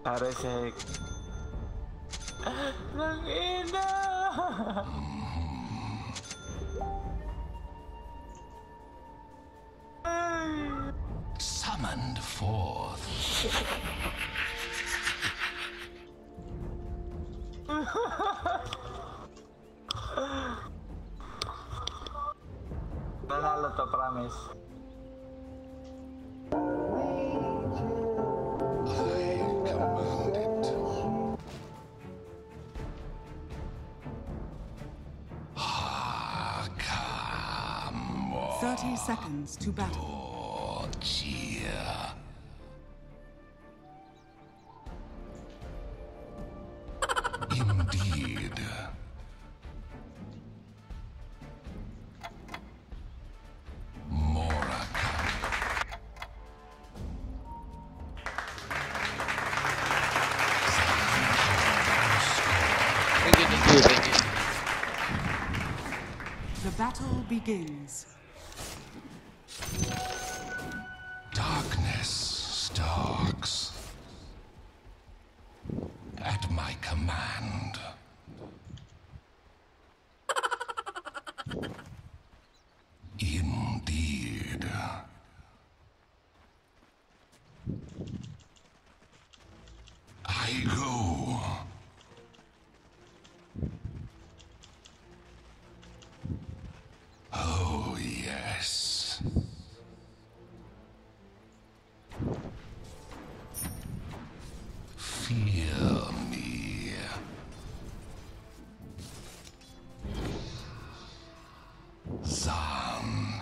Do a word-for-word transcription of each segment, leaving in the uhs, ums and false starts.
Aresek. Nang ina! Summoned forth. Nanalo to, promise. I command it. Ah, come on. Thirty seconds to battle. Oh, cheer. Indeed. The battle begins. Darkness stalks. At my command. Indeed. I go. Oh, yes. Fear me. Zan.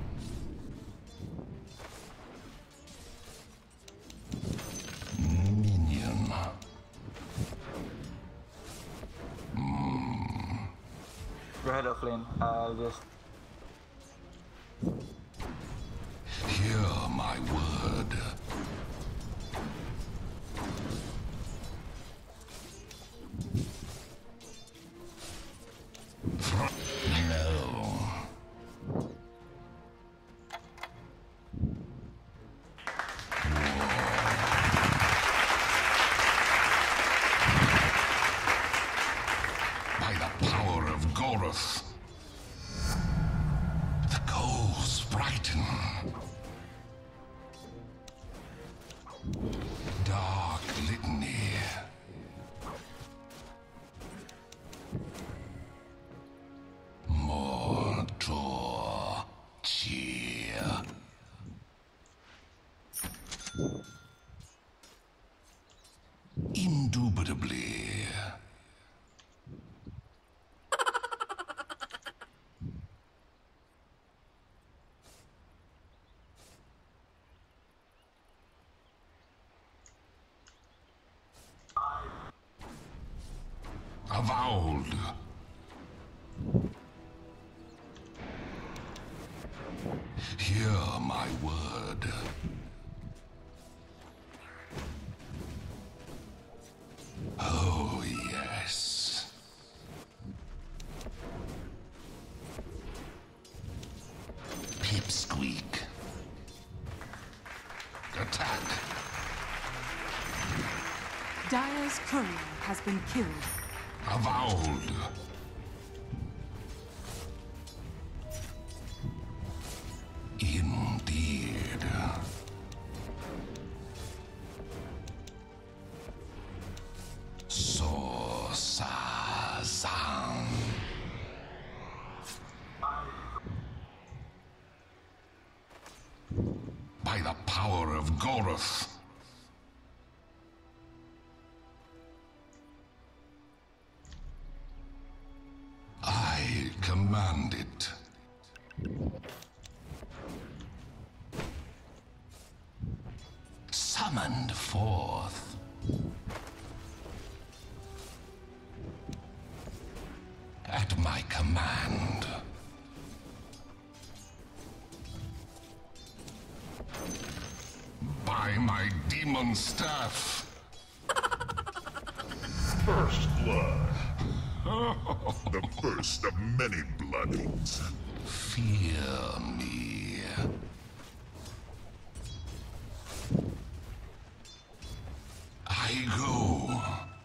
Minion. Mm. Go ahead, Offlane. I'll just... Hear my word. No. By the power of Goroth, the coals brighten. Dark litany. Mortor cheer. Indubitably. Avowed. Hear my word. Oh, yes. Pipsqueak. Attack. Dire's courier has been killed. Avowed. Indeed. So Sazan. By the power of Goroth. I command it. Summoned forth. At my command. By my demon staff. First blood. The first of many bloodings. Fear me. I I go.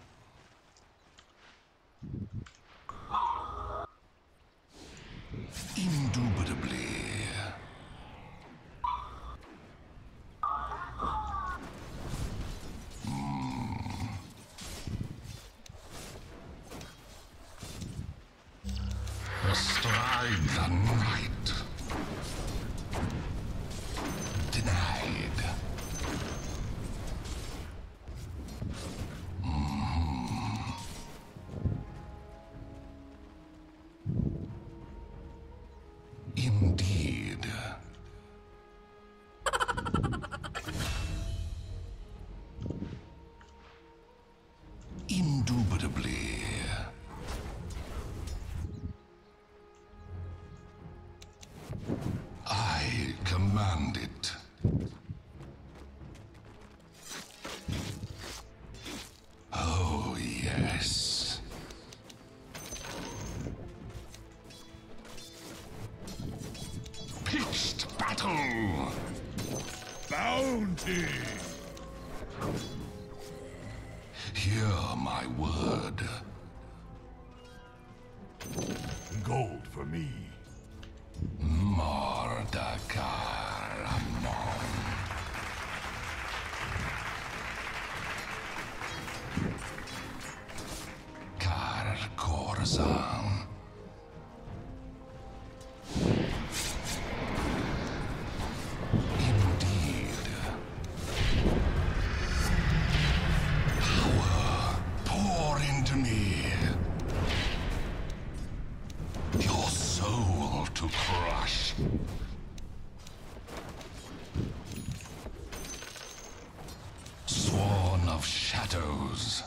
Indubitably. Astride the night. Denied. Mm. Indeed. Indubitably. I command it. Oh, yes. Pitched battle! Bounty! Hear my word. Gold for me. Mordakaramon. Kar Korzan. Indeed. Power, pour into me. Your soul to crush. Sworn of shadows.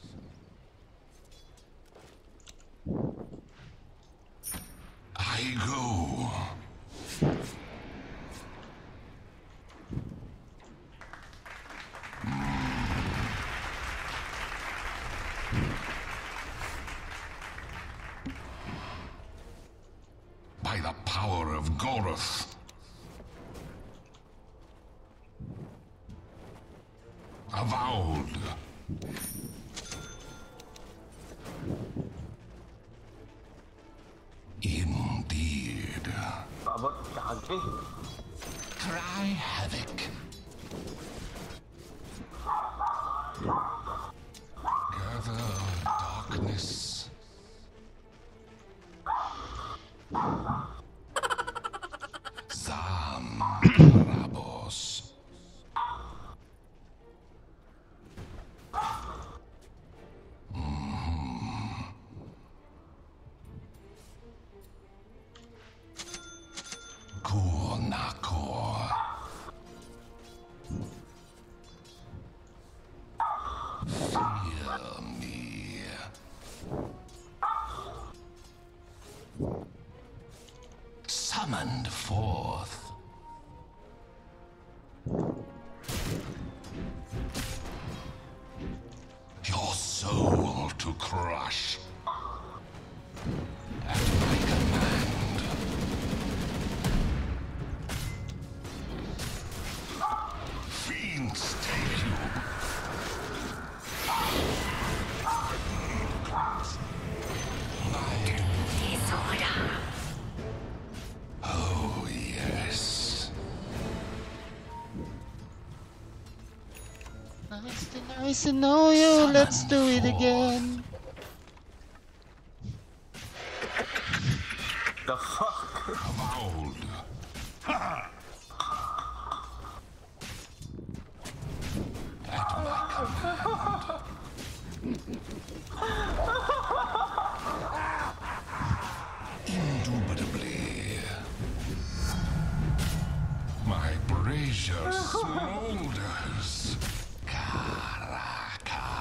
I go. By the power of Goroth. Avowed. Indeed. Paabot, kakagri. Cry havoc. Gather darkness. Zamboanga. Kunakor. Fear me. Summoned forth. Your soul to crush. At my command. Fiends take you. Oh, yes. Nice to nice to know you. Let's do it again. The fuck? Avowed. At my command. Indubitably. My brazier smolders. Karaka.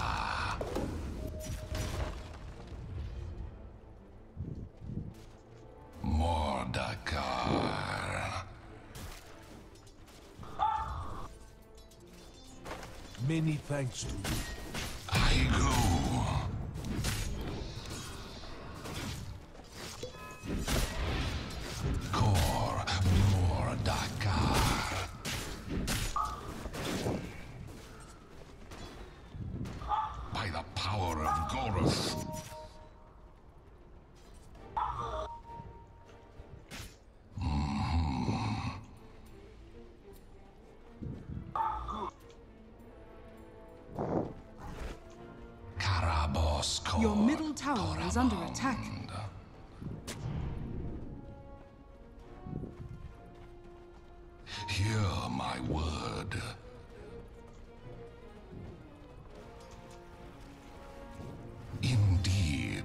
Mordakar. Many thanks to you. I go. Kor Mordakar. power of Goroth. Your middle tower is under attack. Hear my word. Indeed.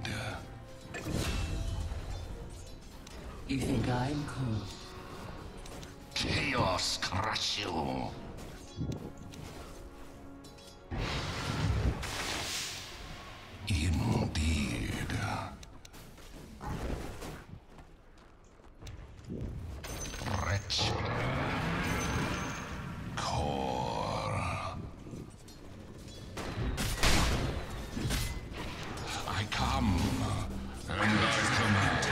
You think I'm cool? Chaos crush you. Indeed. Wretch. Core. I come, and I command.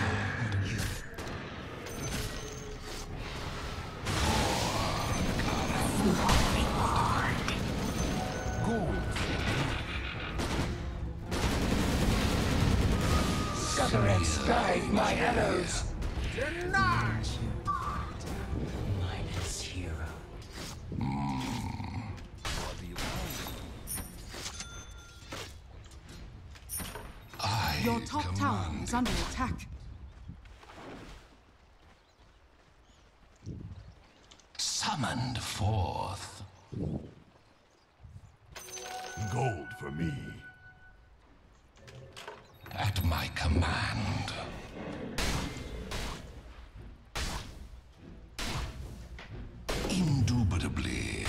Sucker and sky my arrows. Denied! Minus hero. What do you want? I Your top tower command. is under attack. Summoned forth. Gold for me. At my command. Indubitably.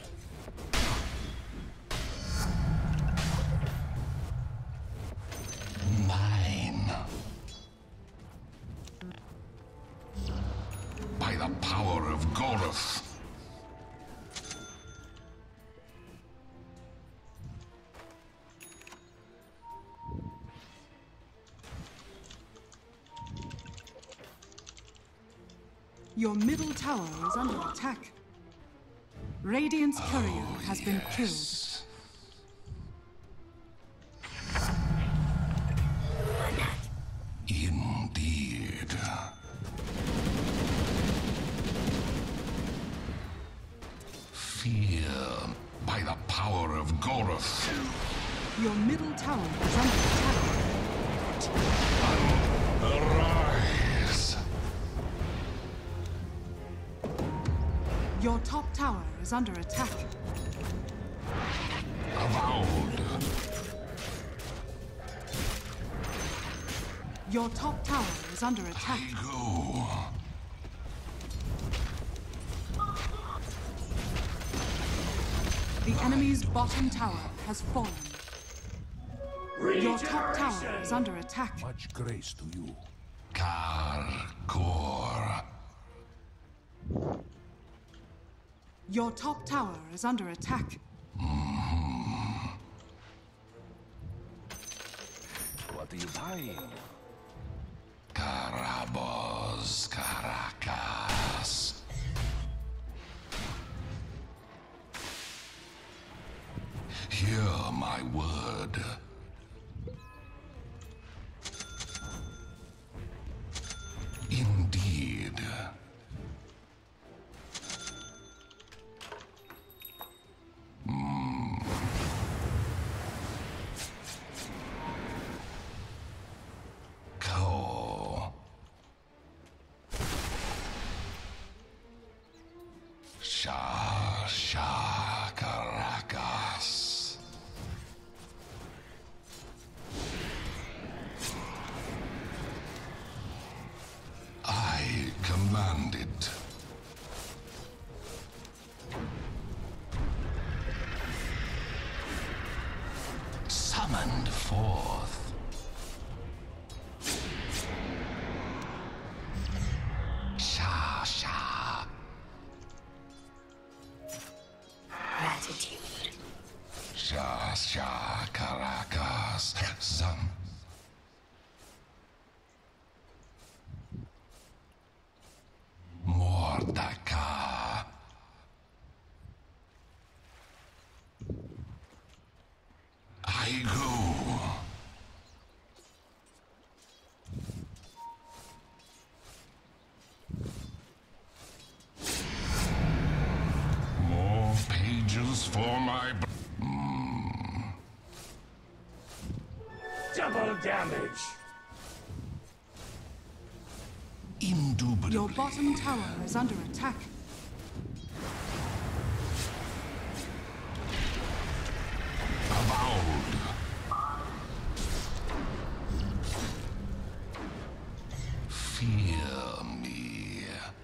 Mine. By the power of Goroth. Your middle tower is under attack. Radiant's courier has been killed. Yes. Indeed. Fear by the power of Goroth. Your middle tower is under attack. Arise. Your top tower is under attack. Avowed. Your top tower is under attack. I go. The enemy's bottom tower has fallen. Your top tower is under attack. Much grace to you. Karkor. Your top tower is under attack. What are you buying? Karabos Caracas. Hear my word. Indeed. Mm. Ko. Sha Sha Caracas. I command it. Summoned forth. Sha Sha. Gratitude. Sha Sha Caracas. Some. Mordaka. I go. damage. Indubitably. Your bottom tower is under attack. Avowed. Fear me.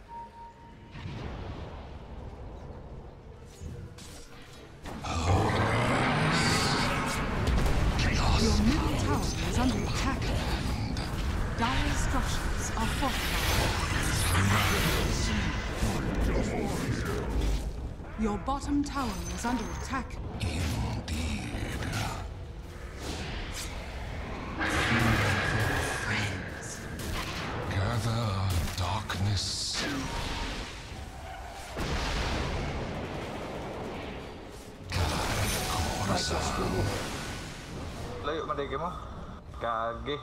Your middle tower is under attack. Dire structures are fortified. Your bottom tower is under attack. Indeed. Gather darkness. Layo madagi mo. Kage.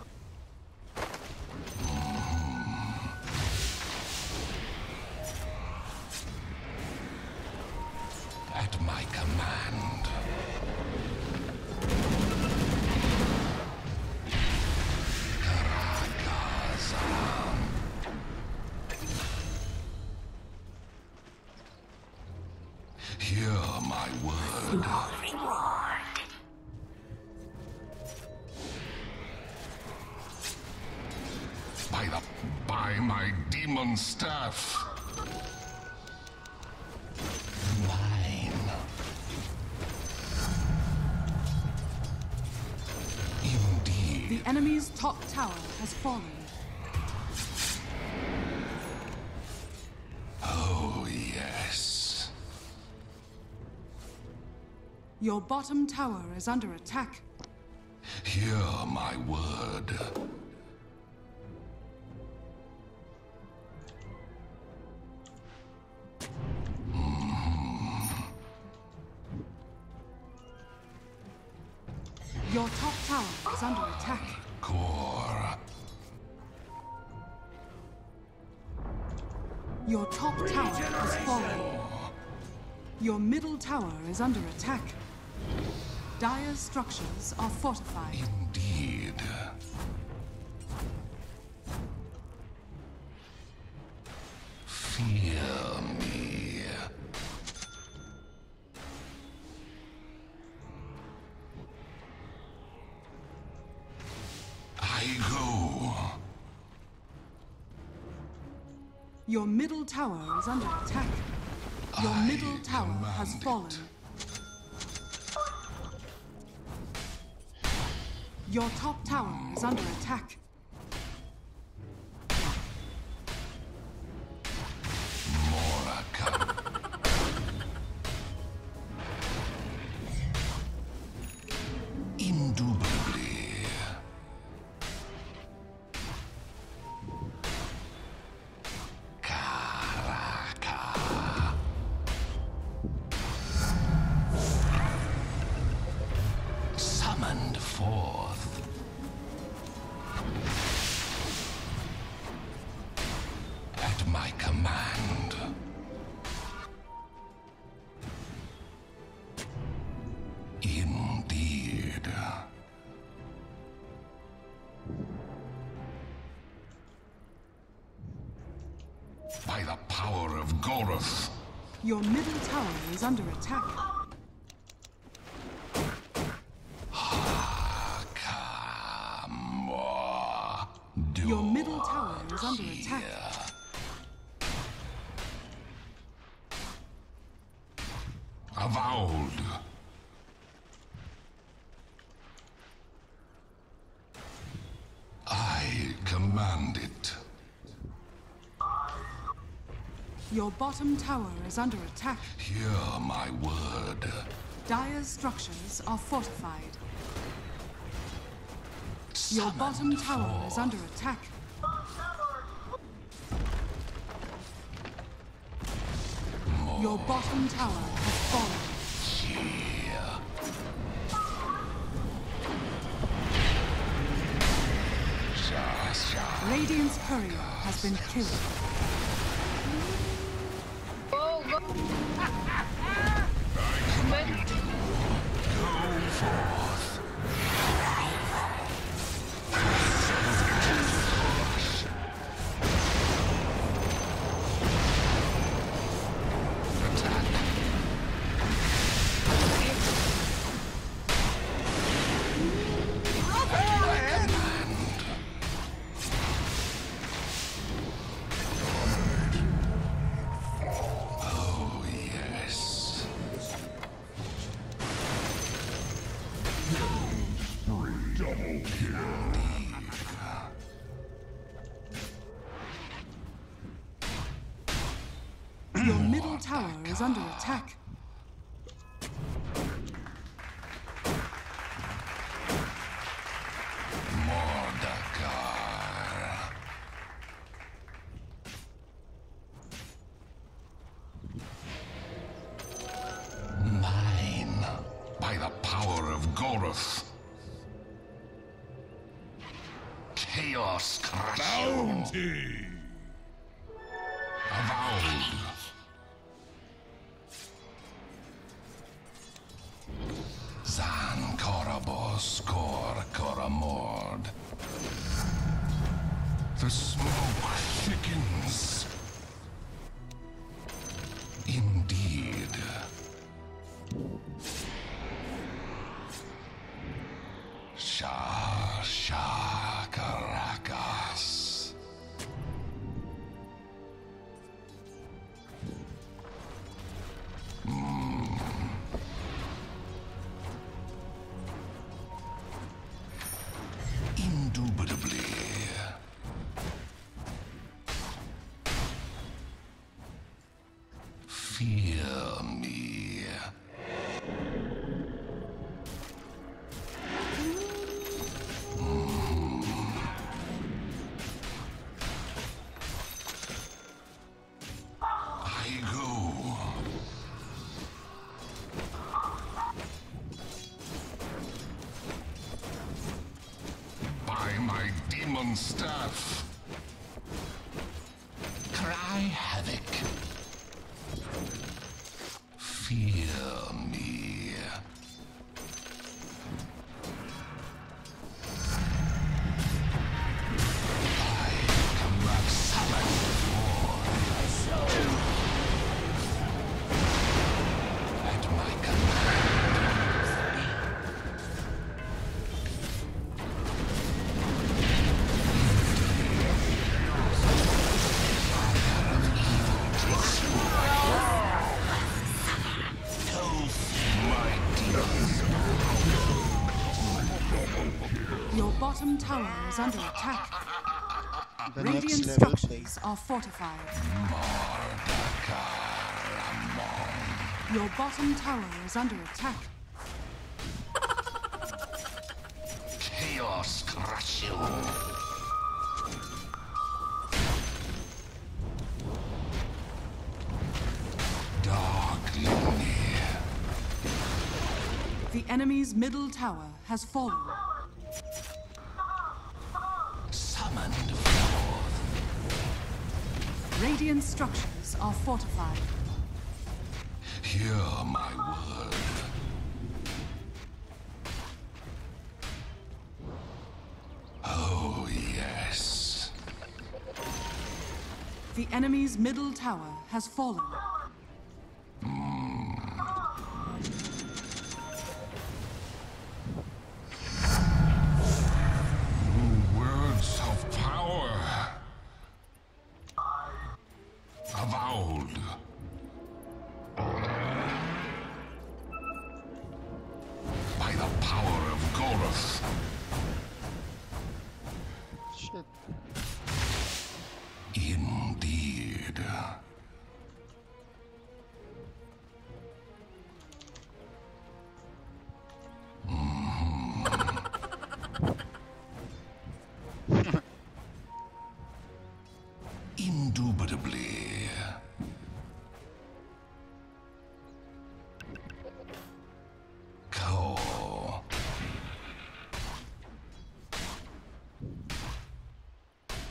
At my command. Karakazam. Hear my word. By the by my demon staff. Mine. Indeed. The enemy's top tower has fallen. Oh, yes. Your bottom tower is under attack. Hear my word. Your top tower is under attack. Core. Your top tower has fallen. Your middle tower is under attack. Dire structures are fortified. Indeed. Fear me. I go. Your middle tower is under attack. Your I middle tower has command fallen. it. Your top tower is under attack. Moraka. Indubitably. Karaka. Summoned forth. At my command. Indeed. By the power of Goroth. Your middle tower is under attack. Kamwa. Your middle tower is under attack. Avowed. I command it. Your bottom tower is under attack. Hear my word. Dire structures are fortified. Your Summoned bottom tower forth. is under attack. Your bottom tower has fallen. Here. Sha, sha. Radiant's courier has been killed. Double kill. Your middle tower is under attack. Mine, by the power of Goroth. Chaos Crushing. Bounty! Avowed. Zan Korabos Kor Koramord. The smoke thickens. Indeed. Sha Sha Caracas. Indubitably. Fear me. I go. By my demon staff. Cry havoc. Fear me. I cannot summon for at my command. Fire of evil takes you my demons. Your bottom tower is under attack. The Radiant next level, structures please. are fortified. Your bottom tower is under attack. Chaos crush you. Darkly near. The enemy's middle tower has fallen. Summoned forth. Radiant structures are fortified. Hear my word. Oh, yes. The enemy's middle tower has fallen. Words of power. Avowed. By the power of Goroth. Shit. Indeed. Indubitably. Co.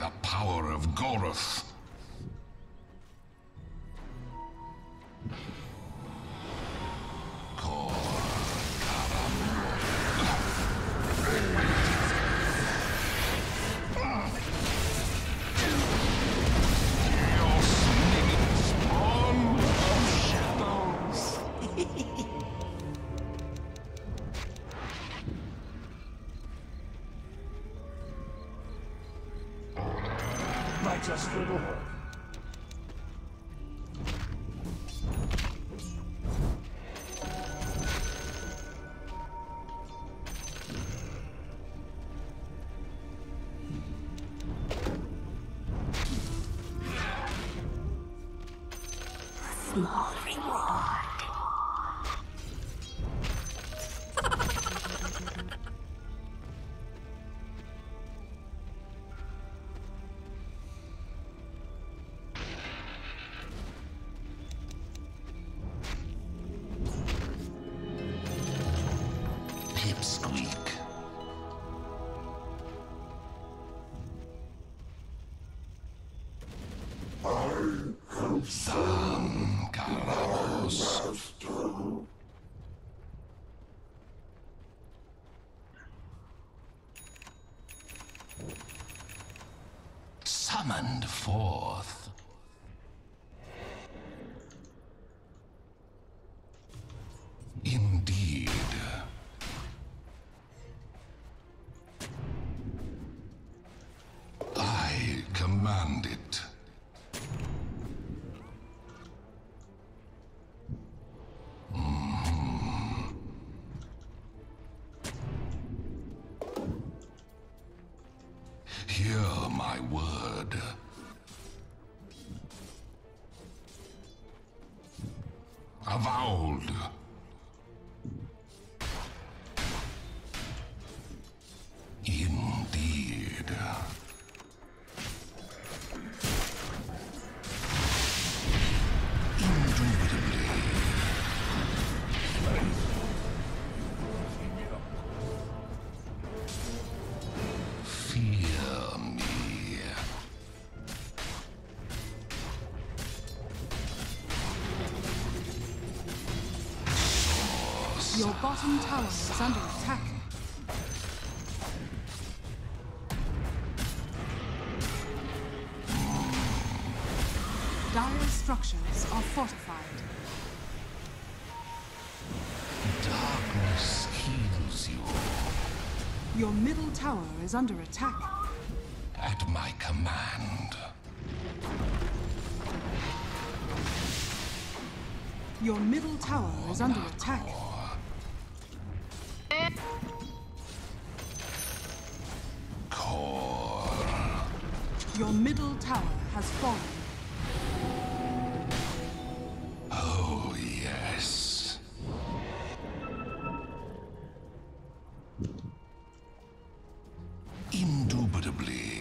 the power of Goroth. Just little. Small reward. Pipsqueak. San Carabos. Summoned forth. Indeed. I command it. Mm-hmm. Hear my word. Avowed. Indeed. Indubitably. Fear me. Your bottom tower is under attack. Dire structures are fortified. Darkness heals you. Your middle tower is under attack. At my command. Your middle tower is under attack. Core. Your middle tower has fallen. Oh, yes. Indubitably.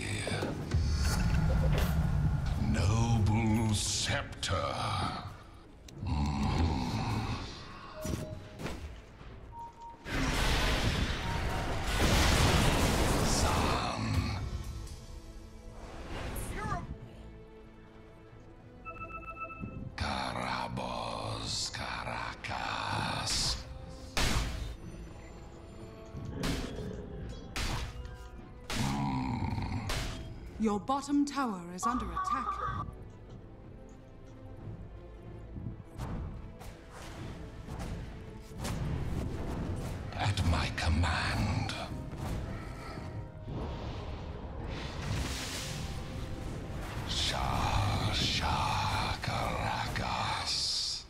Noble scepter. Carabos, Caracas. Your bottom tower is under attack. At my command. Shah, Shah, Caracas.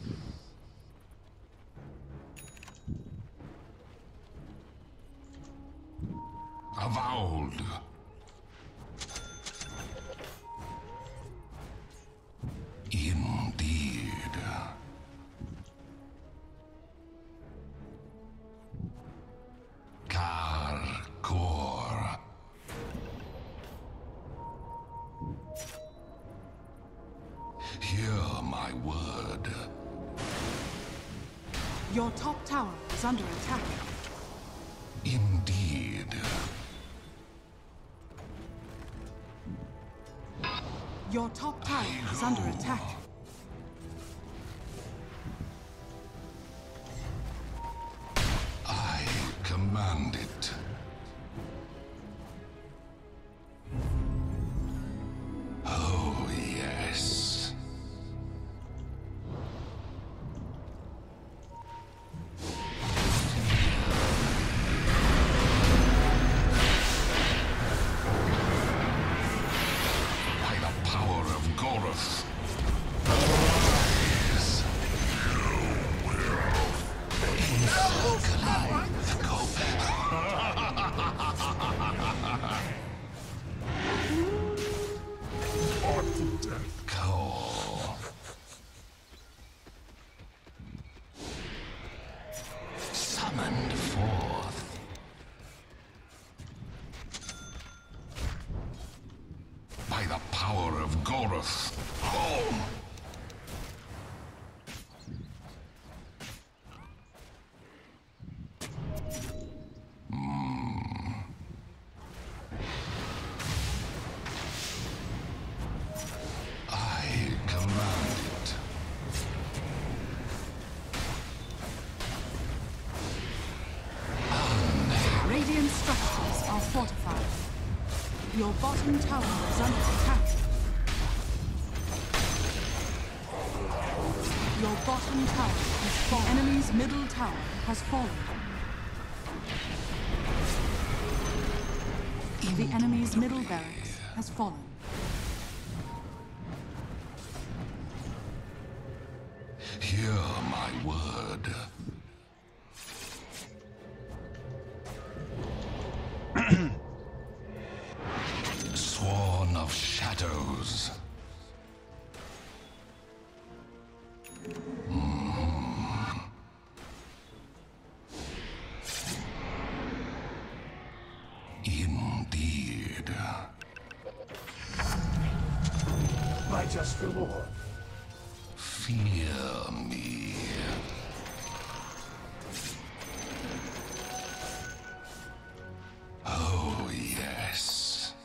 Avowed. Indeed. Carcor. Hear my word. Your top tower is under attack. Indeed. Your top tower is under attack. I command it. Oh, yes. By the power of Goroth. Rise. Encircling the Coal. Summoned forth. By the power of Goroth. Home. I command it. Radiant structures are fortified. Your bottom tower is under attack. Your bottom tower is fallen. Enemy's middle tower has fallen. The enemy's middle barracks has fallen. Hear my word. Sworn of shadows. Mm. Indeed. My just reward. Fear me. Oh, yes.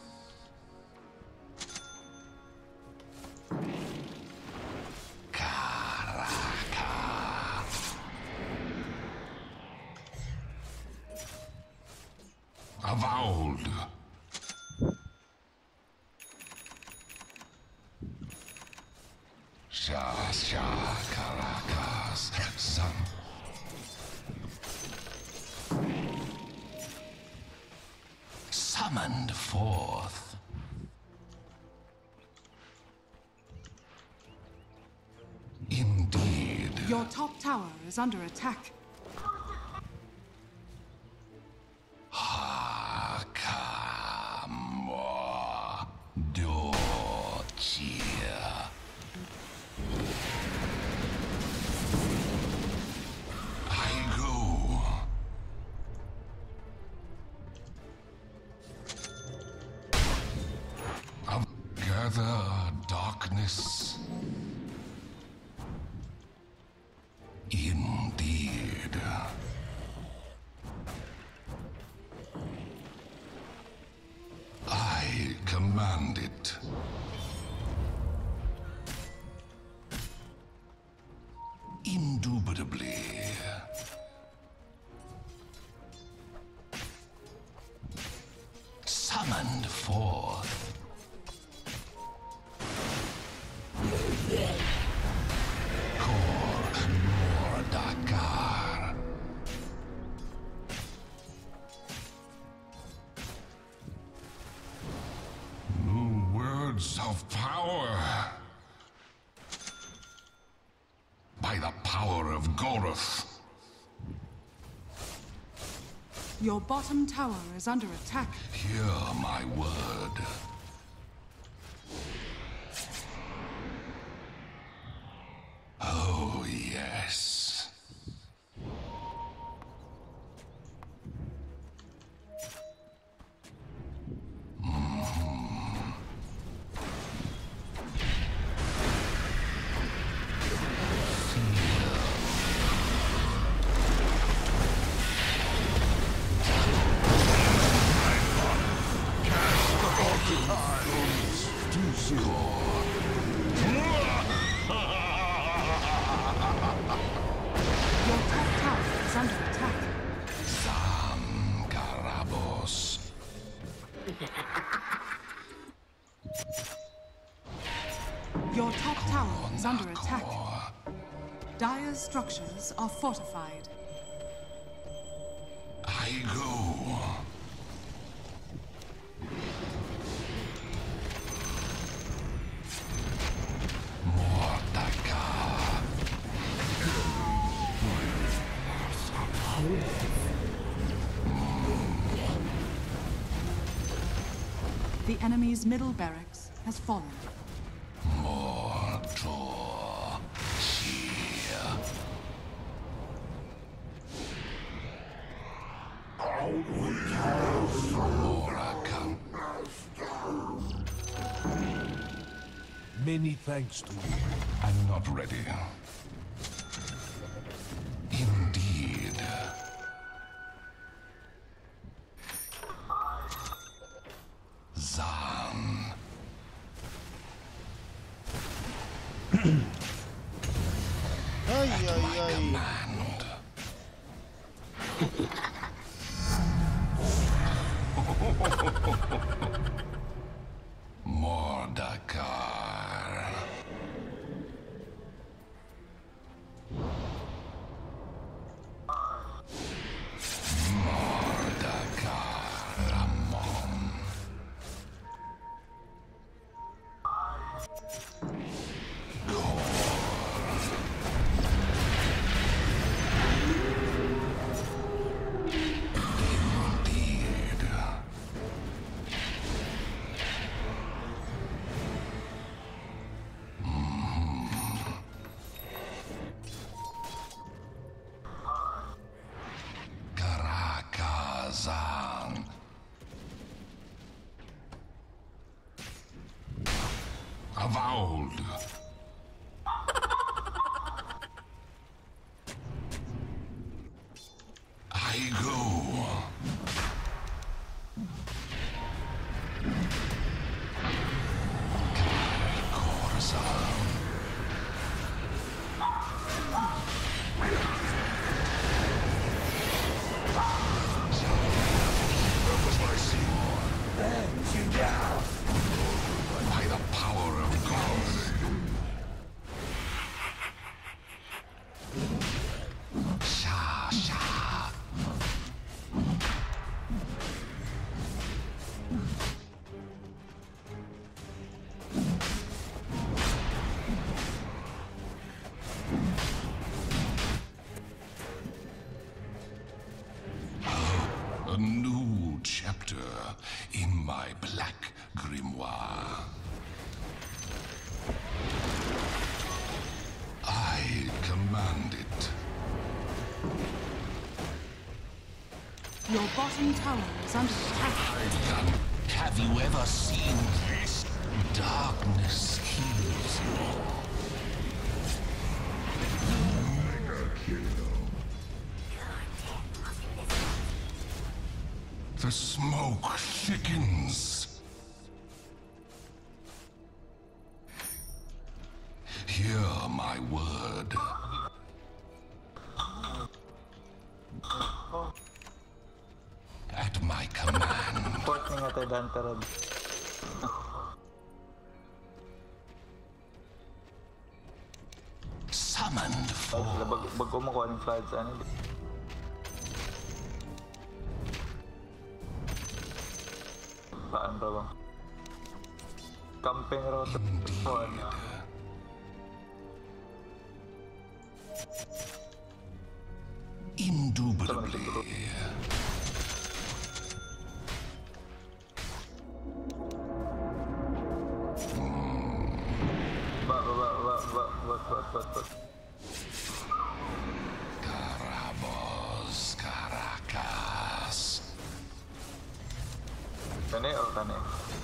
Karaka. Avowed. Sha Sha Caracas Sun. Summoned forth. Indeed. Your top tower is under attack. Hakamo Dochia. I go. I'll gather darkness. Indeed. I command it. Indubitably. Summoned forth. Kor Anor Dakar. New words of power. By the power of Goroth. Your bottom tower is under attack. Hear my word. Oh, yes. Mm. too soon. Your top tower is under attack. Garabos. Your top tower is under attack. Dire's structures are fortified. I go. The enemy's middle barracks has fallen. Mortal cheer. Moracam. Many thanks to you. I'm not ready. Indeed. Zan. Ay, ay, ay. Command. Mordakar. Mordakar Ramon. Indeed. Karakazan. Avowed. I go. Karakazan. Bends you down. By the power of God. Sha sha. A new chapter in my black grimoire. I command it. Your bottom tower is under attack. Have you ever seen this? Darkness heals you. The smoke thickens. Hear my word. At my command. Port na nga tayo Dantarad. Summoned for Bag, bag ko makuha ng floods, ano? Saan raw ba? Camping raw sa phone. indubitably. Ba, ba, ba, ba, ba, ba, ba, ba, ba. Carabos, Caracas. Kane o kane?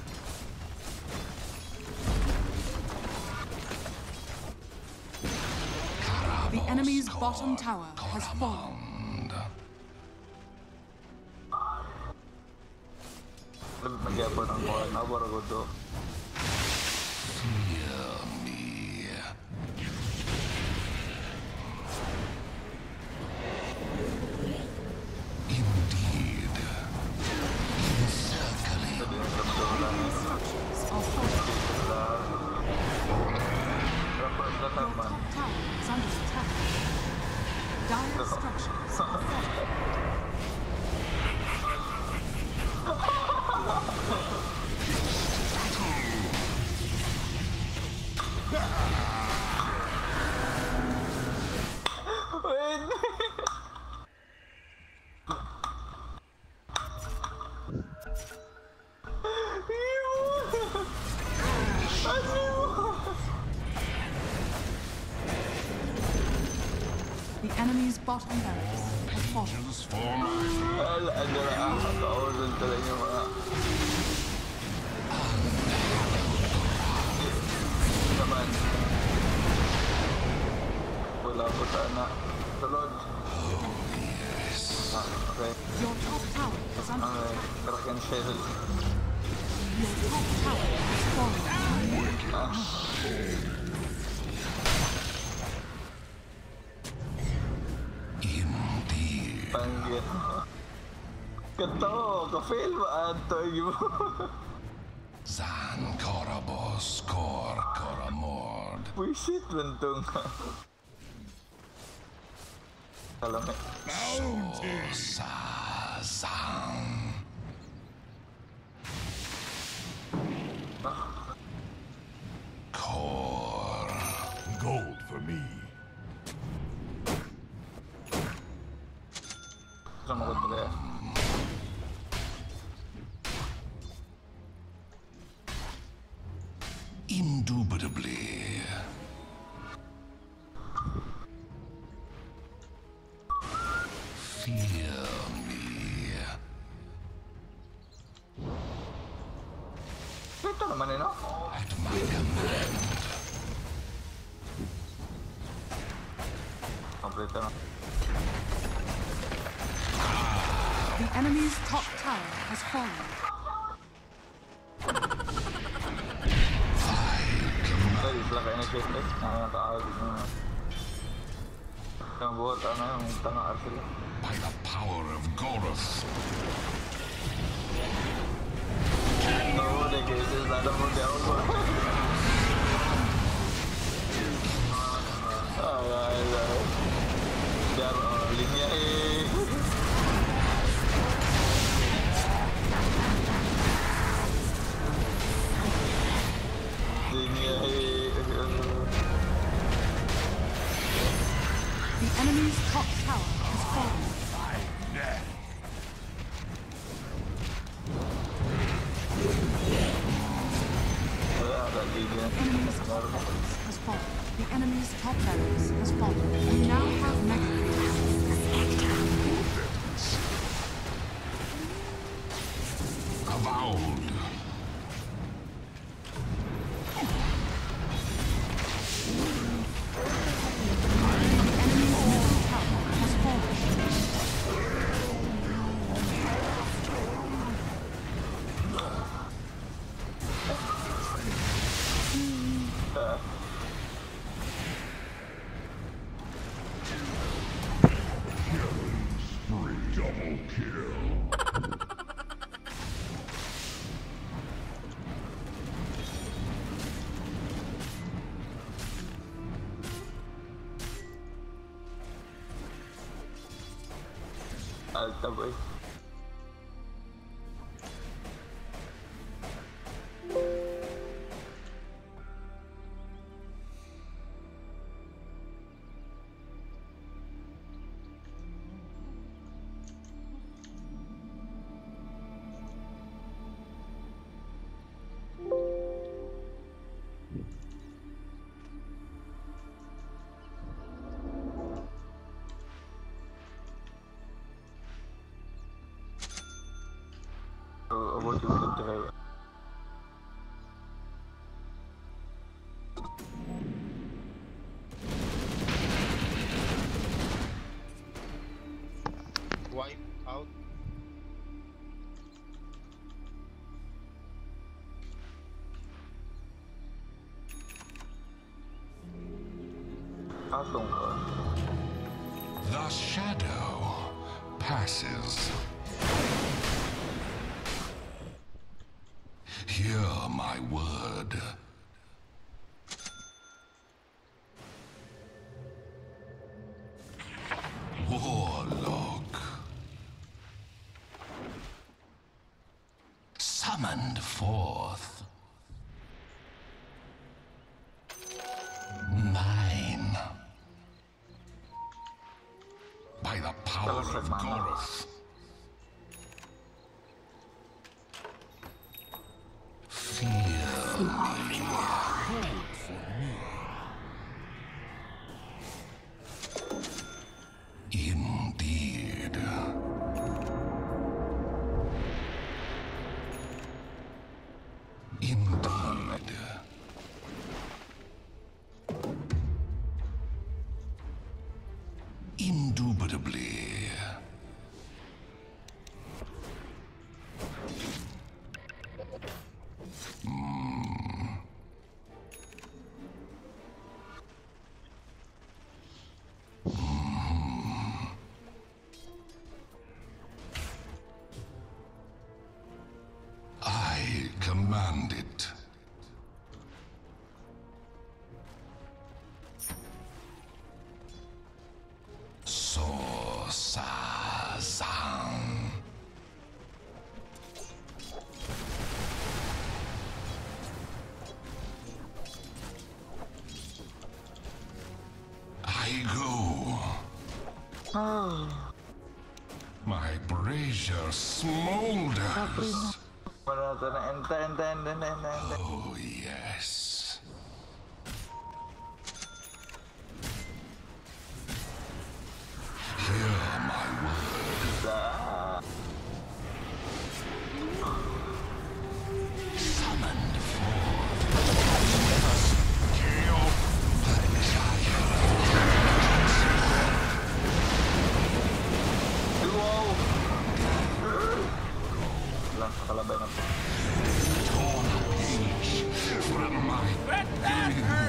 The enemy's bottom tower has fallen. Nagyapon ang mga nabar ko do. Fear me. Indeed. Encircling. These structures are fortified. Dapat Your datang man. top tower is under attack. Dire structures are fortified. Wait. The enemy's bottom barracks has fallen. Angels for my Al, ada lah. Kawasan talaga mga. Naman. Wala po sana. Tulog. Ah, okay. Your top tower is under Okay. attack. Crack and shell. Your top tower has fallen. indeed. Panggit. Kato, ka-fail ba ato yung Zan korabos kor koramord. puisit bentong. Kalame. Sa zan. Kor. Gold for me. Sama ko talaga. Indubitably. Fear me. Ito naman eh, no? At my command. Kompleto na. The enemy's top tower has fallen. Ay, isla kayo na shit eh. Nakakaalig mo na. Yung buhat, ano yung tanga sila. By the power of Goruth. Oo, de cases, sana mo di ako ba? Ay, ay, ay. Biar, oh, linya eh. Linya eh. The enemy's top tower has fallen. Wala, ada linya. Enemy's top barracks has fallen. The enemy's top barracks has fallen. We now have mega Avowed. enemy's middle tower has fallen. Double kill. Alta boy. So, about you to try. Wipe out. Atong ka. The shadow passes. Hear my word. Warlock. Summoned forth. Mine. By the power of Goroth. Fear me. Indeed. Indeed. Indubitably. Mm. Mm. I command it. So sa sang. I go. My brazier smolders. Mana tu nak enter, enter, enter, enter, enter. Oh, yes. Hear my word. Summoned forth. Kill. Wow. Lang kalabay na po. Torn a page from my grimoire.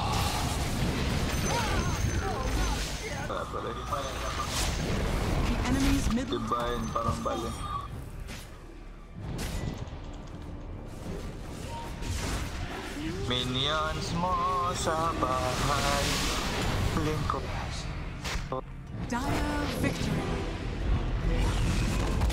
Wala pala. The enemy's middle Dibahin, parang bali. Minions mo sa bahay. Lingkod. dire victory.